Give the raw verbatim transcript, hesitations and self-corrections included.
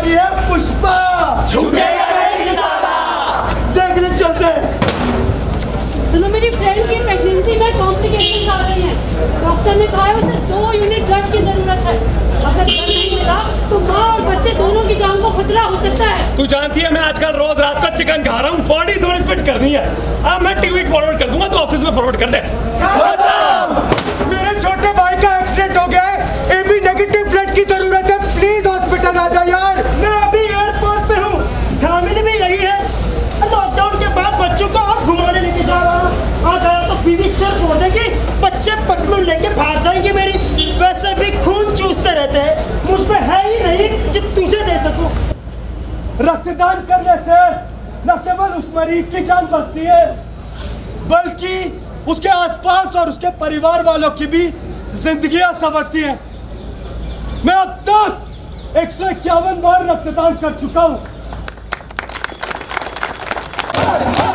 वाली है पुष्पा, झुकेगा नहीं साला। देखने चलते। सुनो, मेरी फ्रेंड की प्रेगनेंसी में कॉम्प्लिकेशंस आ रही हैं। डॉक्टर ने कहा है उसे दो यूनिट ब्लड की जरूरत है। अगर ब्लड नहीं मिला तो माँ और बच्चे दोनों की जान को खतरा हो सकता है। तू जानती है मैं आजकल रोज रात को चिकन खा रहा हूँ, बॉडी थोड़ी फिट करनी है। अब मैं ट्वीट फॉरवर्ड कर दूंगा तो ऑफिस में फॉरवर्ड कर दे। मेरे छोटे भाई का एक्सीडेंट हो गया है, एबी नेगेटिव ब्लड की जरूरत है, प्लीज हॉस्पिटल आ जा यार। मैं अभी एयरपोर्ट पे हूँ, फैमिली भी यही है। लॉकडाउन के बाद बच्चों को और घुमाने लेके जा रहा हूँ। आ गया तो बीवी सिर फोड़ देगी, बच्चे पतलून लेके भाग जाएंगे मेरी। वैसे भी खून चूसते रहते हैं, मुझ में है ही नहीं जो तुझे दे सकूं। रक्तदान करने से न केवल उस मरीज की जान बचती है, बल्कि उसके आसपास और उसके परिवार वालों की भी जिंदगियां संवरती हैं। मैं अब तक एक सौ इक्यावन बार रक्तदान कर चुका हूं।